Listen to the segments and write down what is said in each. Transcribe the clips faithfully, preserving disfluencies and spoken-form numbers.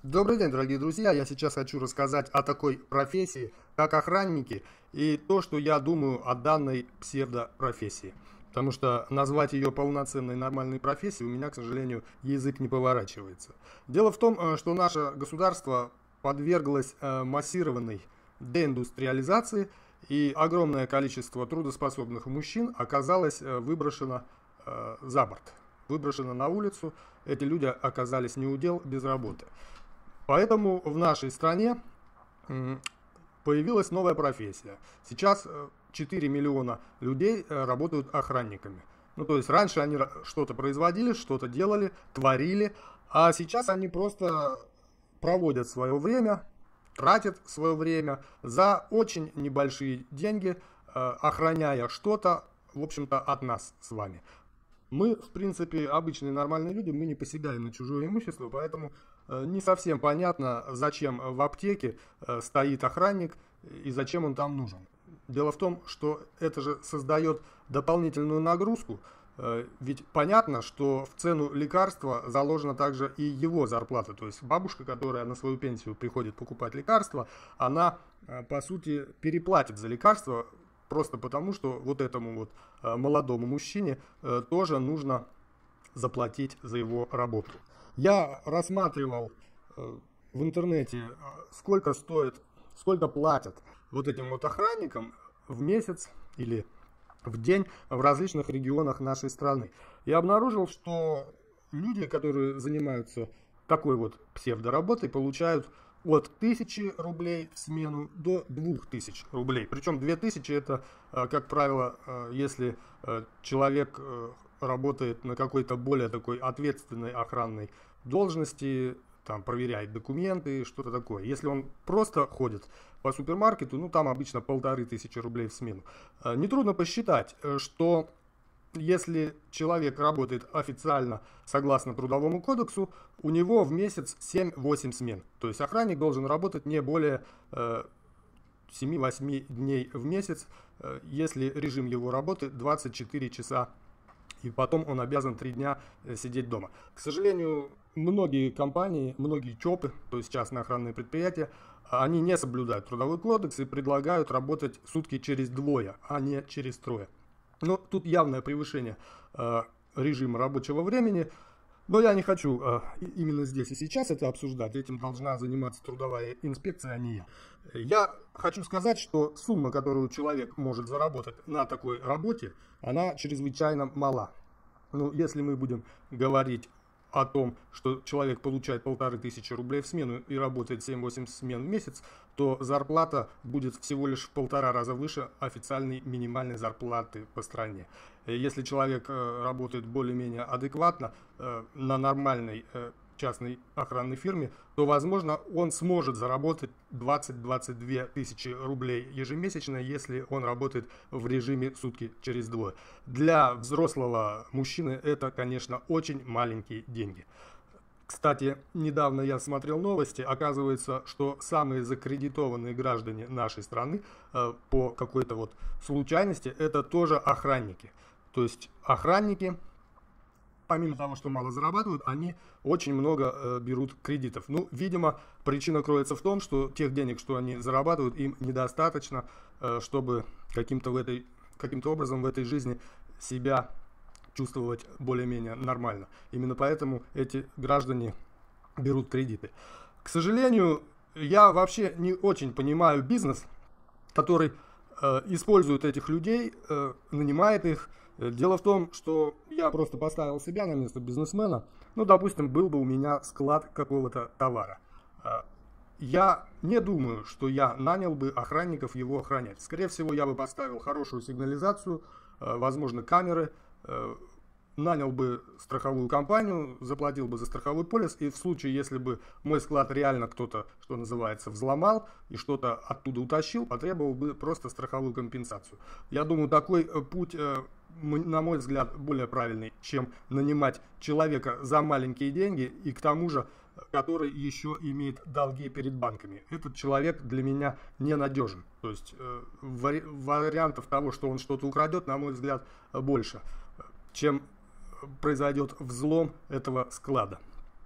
Добрый день, дорогие друзья! Я сейчас хочу рассказать о такой профессии, как охранники, и то, что я думаю о данной псевдопрофессии. Потому что назвать ее полноценной нормальной профессией у меня, к сожалению, язык не поворачивается. Дело в том, э, что наше государство подверглось э, массированной деиндустриализации, и огромное количество трудоспособных мужчин оказалось э, выброшено э, за борт, выброшено на улицу. Эти люди оказались неудел, без работы. Поэтому в нашей стране появилась новая профессия. Сейчас четыре миллиона людей работают охранниками. Ну, то есть раньше они что-то производили, что-то делали, творили, а сейчас они просто проводят свое время, тратят свое время за очень небольшие деньги, охраняя что-то, в общем-то, от нас с вами. Мы, в принципе, обычные нормальные люди, мы не посягаем на чужое имущество, поэтому не совсем понятно, зачем в аптеке стоит охранник и зачем он там нужен. Дело в том, что это же создает дополнительную нагрузку, ведь понятно, что в цену лекарства заложена также и его зарплата. То есть бабушка, которая на свою пенсию приходит покупать лекарства, она, по сути, переплатит за лекарства, просто потому, что вот этому вот молодому мужчине тоже нужно заплатить за его работу. Я рассматривал в интернете, сколько стоит, сколько платят вот этим вот охранникам в месяц или в день в различных регионах нашей страны. И обнаружил, что люди, которые занимаются такой вот псевдоработой, получают от тысячи рублей в смену до двух тысяч рублей. Причем две тысячи это, как правило, если человек работает на какой-то более такой ответственной охранной должности, там проверяет документы, что-то такое. Если он просто ходит по супермаркету, ну там обычно полторы тысячи рублей в смену. Нетрудно посчитать, что если человек работает официально согласно Трудовому кодексу, у него в месяц семь-восемь смен. То есть охранник должен работать не более семи-восьми дней в месяц, если режим его работы двадцать четыре часа, и потом он обязан три дня сидеть дома. К сожалению, многие компании, многие ЧОПы, то есть частные охранные предприятия, они не соблюдают Трудовой кодекс и предлагают работать сутки через двое, а не через трое. Но тут явное превышение э, режима рабочего времени. Но я не хочу э, именно здесь и сейчас это обсуждать. Этим должна заниматься трудовая инспекция, а не я. Я хочу сказать, что сумма, которую человек может заработать на такой работе, она чрезвычайно мала. Ну, если мы будем говорить о том, что человек получает полторы тысячи рублей в смену и работает семь-восемь смен в месяц, то зарплата будет всего лишь в полтора раза выше официальной минимальной зарплаты по стране. Если человек работает более-менее адекватно на нормальной частной охранной фирме, то, возможно, он сможет заработать двадцать-двадцать две тысячи рублей ежемесячно, если он работает в режиме сутки через двое. Для взрослого мужчины это, конечно, очень маленькие деньги. Кстати, недавно я смотрел новости, оказывается, что самые закредитованные граждане нашей страны э, по какой-то вот случайности, это тоже охранники. То есть охранники, помимо того, что мало зарабатывают, они очень много э, берут кредитов. Ну, видимо, причина кроется в том, что тех денег, что они зарабатывают, им недостаточно, э, чтобы каким-то в этой, каким-то образом в этой жизни себя чувствовать более-менее нормально. Именно поэтому эти граждане берут кредиты. К сожалению, я вообще не очень понимаю бизнес, который э, использует этих людей, э, нанимает их. Дело в том, что я просто поставил себя на место бизнесмена. Ну, допустим, был бы у меня склад какого-то товара. Я не думаю, что я нанял бы охранников его охранять. Скорее всего, я бы поставил хорошую сигнализацию, возможно, камеры, нанял бы страховую компанию, заплатил бы за страховой полис, и в случае, если бы мой склад реально кто-то, что называется, взломал и что-то оттуда утащил, потребовал бы просто страховую компенсацию. Я думаю, такой путь, на мой взгляд, более правильный, чем нанимать человека за маленькие деньги и к тому же, который еще имеет долги перед банками. Этот человек для меня ненадежен. То есть вари вариантов того, что он что-то украдет, на мой взгляд, больше, чем произойдет взлом этого склада.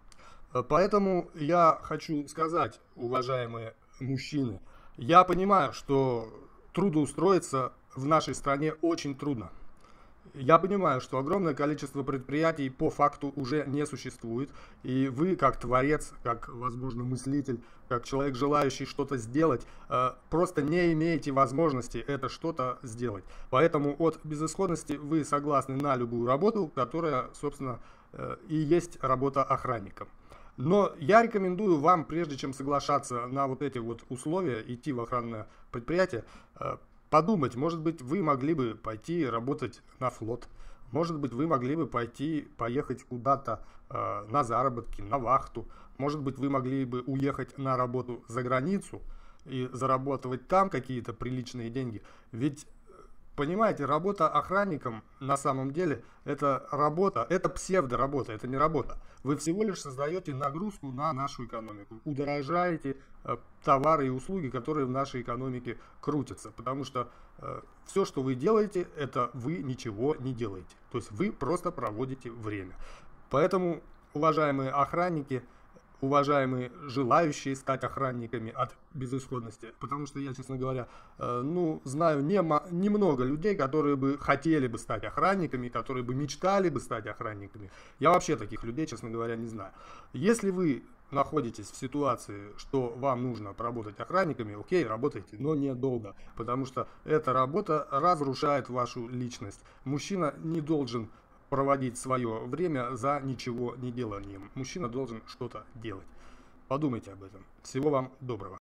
Э, Поэтому я хочу сказать, уважаемые мужчины, я понимаю, что трудоустроиться в нашей стране очень трудно. Я понимаю, что огромное количество предприятий по факту уже не существует, и вы, как творец, как, возможно, мыслитель, как человек, желающий что-то сделать, э, просто не имеете возможности это что-то сделать. Поэтому от безысходности вы согласны на любую работу, которая, собственно, э, и есть работа охранником. Но я рекомендую вам, прежде чем соглашаться на вот эти вот условия, идти в охранное предприятие, э, подумать, может быть, вы могли бы пойти работать на флот, может быть, вы могли бы пойти, поехать куда-то э, на заработки, на вахту, может быть, вы могли бы уехать на работу за границу и зарабатывать там какие-то приличные деньги. Ведь, понимаете, работа охранником на самом деле это работа, это псевдоработа, это не работа. Вы всего лишь создаете нагрузку на нашу экономику, удорожаете э, товары и услуги, которые в нашей экономике крутятся, потому что э, все, что вы делаете, это вы ничего не делаете, то есть вы просто проводите время. Поэтому, уважаемые охранники, уважаемые желающие стать охранниками от безысходности, потому что я, честно говоря, э, ну, знаю нема, немного людей, которые бы хотели бы стать охранниками, которые бы мечтали бы стать охранниками. Я вообще таких людей, честно говоря, не знаю. Если вы находитесь в ситуации, что вам нужно поработать охранниками, окей, работайте, но недолго, потому что эта работа разрушает вашу личность. Мужчина не должен проводить свое время за ничего не деланием. Мужчина должен что-то делать. Подумайте об этом. Всего вам доброго.